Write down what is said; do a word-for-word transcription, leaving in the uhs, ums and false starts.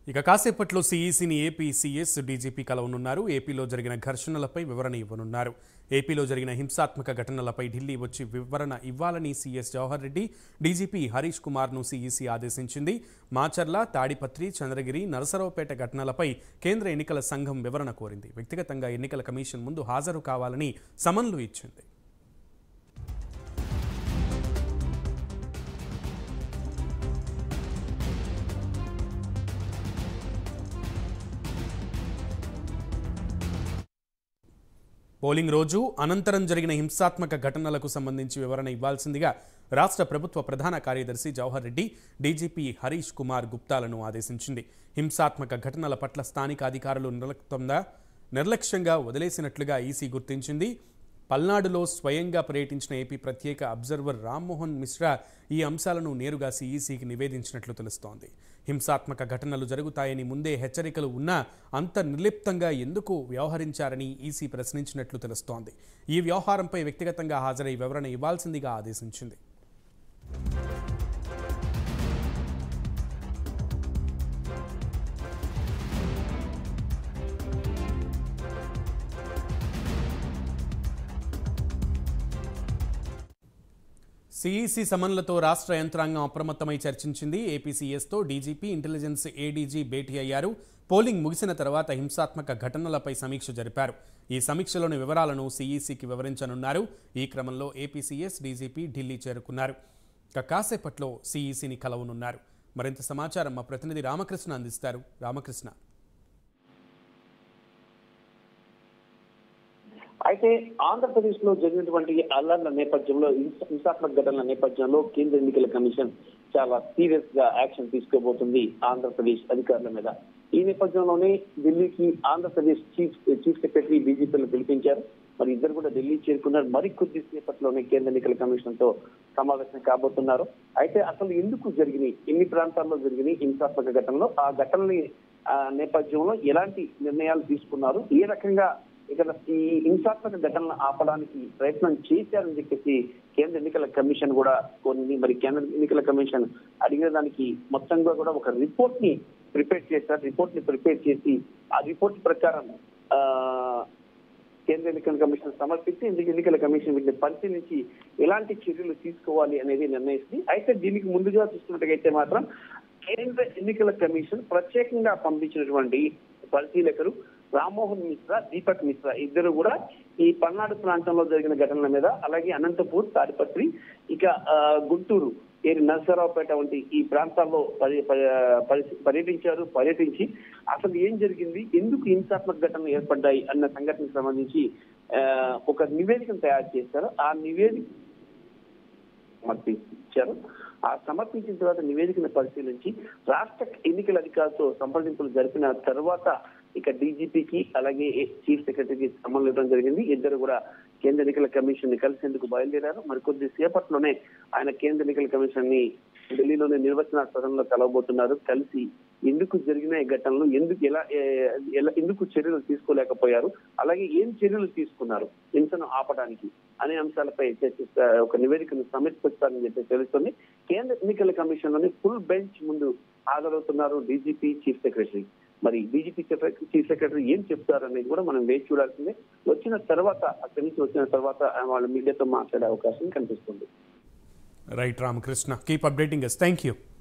ఇక కాసేపట్లో సీఈసీని ఏపీ సీఎస్ డీజీపీ కలవనున్నారు. ఏపీలో జరిగిన ఘర్షణలపై వివరణ ఇవ్వనున్నారు. ఏపీలో జరిగిన హింసాత్మక ఘటనలపై ఢిల్లీ వచ్చి వివరణ ఇవ్వాలని సీఎస్ జవహర్ రెడ్డి డీజీపీ హరీష్ కుమార్ను సీఈసీ ఆదేశించింది. మాచర్ల, తాడిపత్రి, చంద్రగిరి, నరసరావుపేట ఘటనలపై కేంద్ర ఎన్నికల సంఘం వివరణ కోరింది. వ్యక్తిగతంగా ఎన్నికల కమిషన్ ముందు హాజరు కావాలని సమన్లు ఇచ్చింది. పోలింగ్ రోజు అనంతరం జరిగిన హింసాత్మక ఘటనలకు సంబంధించి వివరణ ఇవ్వాల్సిందిగా రాష్ట్ర ప్రభుత్వ ప్రధాన కార్యదర్శి జవహర్ రెడ్డి డీజీపీ హరీష్ కుమార్ గుప్తాలను ఆదేశించింది. హింసాత్మక ఘటనల పట్ల స్థానిక అధికారులు నిర్లక్ష్యంగా నిర్లక్ష్యంగా వదిలేసినట్లుగా ఈసీ గుర్తించింది. పల్నాడులో స్వయంగా పర్యటించిన ఏపీ ప్రత్యేక అబ్జర్వర్ రామ్మోహన్ మిశ్రా ఈ అంశాలను నేరుగా సీఈసీకి నివేదించినట్లు తెలుస్తోంది. హింసాత్మక ఘటనలు జరుగుతాయని ముందే హెచ్చరికలు ఉన్నా అంత నిర్లిప్తంగా ఎందుకు వ్యవహరించారని ఈసీ ప్రశ్నించినట్లు తెలుస్తోంది. ఈ వ్యవహారంపై వ్యక్తిగతంగా హాజరై వివరణ ఇవ్వాల్సిందిగా ఆదేశించింది. సీఈసీ సమన్లతో రాష్ట్ర యంత్రాంగం అప్రమత్తమై చర్చించింది. ఏపీ సీఎస్తో డీజీపీ, ఇంటెలిజెన్స్ ఏడీజీ భేటీ అయ్యారు. పోలింగ్ ముగిసిన తర్వాత హింసాత్మక ఘటనలపై సమీక్ష జరిపారు. ఈ సమీక్షలోని వివరాలను సీఈసీకి వివరించనున్నారు. ఈ క్రమంలో ఏపీ సీఎస్, డీజీపీ ఢిల్లీ చేరుకున్నారు. ఇక కాసేపట్లో సీఈసీని కలవనున్నారు. మరింత సమాచారం మా ప్రతినిధి రామకృష్ణ అందిస్తారు. రామకృష్ణ. అయితే ఆంధ్రప్రదేశ్ లో జరిగినటువంటి అల్లర్ల నేపథ్యంలో హింసాత్మక ఘటనల నేపథ్యంలో కేంద్ర ఎన్నికల కమిషన్ చాలా సీరియస్ గా యాక్షన్ తీసుకోబోతుంది ఆంధ్రప్రదేశ్ అధికారుల మీద. ఈ నేపథ్యంలోనే ఢిల్లీకి ఆంధ్రప్రదేశ్ చీఫ్ చీఫ్ సెక్రటరీ డీజీపీలను పిలిపించారు. మరి ఇద్దరు కూడా ఢిల్లీ చేరుకున్నారు. మరికొద్ది సేపట్లోనే కేంద్ర ఎన్నికల కమిషన్ తో సమావేశం కాబోతున్నారు. అయితే అసలు ఎందుకు జరిగినాయి, ఎన్ని ప్రాంతాల్లో జరిగినాయి హింసాత్మక ఘటనలు, ఆ ఘటనల నేపథ్యంలో ఎలాంటి నిర్ణయాలు తీసుకున్నారు, ఏ రకంగా ఇక్కడ ఈ హింసాత్మక ఘటనలను ఆపడానికి ప్రయత్నం చేశారని చెప్పేసి కేంద్ర ఎన్నికల కమిషన్ కూడా కొన్ని మరి కేంద్ర ఎన్నికల కమిషన్ అడిగిన దానికి మొత్తంగా కూడా ఒక రిపోర్ట్ ని ప్రిపేర్ చేశారు. రిపోర్ట్ ని ప్రిపేర్ చేసి ఆ రిపోర్ట్ ప్రకారం ఆ కేంద్ర ఎన్నికల కమిషన్ సమర్పించి ఎన్నికల కమిషన్ వీటిని పరిశీలించి ఎలాంటి చర్యలు తీసుకోవాలి అనేది నిర్ణయిస్తుంది. అయితే దీనికి ముందుగా చూసుకున్నట్టుగైతే మాత్రం కేంద్ర ఎన్నికల కమిషన్ ప్రత్యేకంగా పంపించినటువంటి పరిశీలకులు రామ్మోహన్ మిశ్రా, దీపక్ మిశ్రా ఇద్దరు కూడా ఈ పల్నాడు ప్రాంతంలో జరిగిన ఘటనల మీద, అలాగే అనంతపూర్, తాడిపత్రి, ఇక గుంటూరు, ఏరి నరసరావుపేట వంటి ఈ ప్రాంతాల్లో పర్యటించారు. పర్యటించి అసలు ఏం జరిగింది, ఎందుకు హింసాత్మక ఘటనలు ఏర్పడ్డాయి అన్న సంఘటనకు సంబంధించి ఒక నివేదికను తయారు చేశారు. ఆ నివేదిక సమర్పించారు. ఆ సమర్పించిన తర్వాత నివేదికను పరిశీలించి రాష్ట్ర ఎన్నికల అధికారులతో సంప్రదింపులు జరిపిన తర్వాత ఇక డీజీపీకి అలాగే చీఫ్ సెక్రటరీకి సమన్లు ఇవ్వడం జరిగింది. ఇద్దరు కూడా కేంద్ర ఎన్నికల కమిషన్ ని కలిసేందుకు బయలుదేరారు. మరికొద్ది సేపట్లోనే ఆయన కేంద్ర ఎన్నికల కమిషన్ ని ఢిల్లీలోని నిర్వచన సదనంలో కలవబోతున్నారు. కలిసి ఎందుకు జరిగిన ఈ ఘటనలు, ఎందుకు ఎలా ఎలా ఎందుకు చర్యలు తీసుకోలేకపోయారు, అలాగే ఏం చర్యలు తీసుకున్నారు హింసను ఆపడానికి అనే అంశాలపై చర్చిస్తా ఒక నివేదికను సమర్పిస్తారని చెప్పి తెలుస్తుంది. కేంద్ర ఎన్నికల కమిషన్ లోని ఫుల్ బెంచ్ ముందు హాజరవుతున్నారు డీజీపీ, చీఫ్ సెక్రటరీ. మరి డీజీపీ చీఫ్ సెక్రటరీ ఏం చెప్తారు అనేది కూడా మనం వేచి చూడాల్సిందే. వచ్చిన తర్వాత అక్కడి నుంచి వచ్చిన తర్వాత వాళ్ళ మీడియాతో మాట్లాడే అవకాశం కనిపిస్తుంది. Right Ramakrishna, keep updating us. Thank you.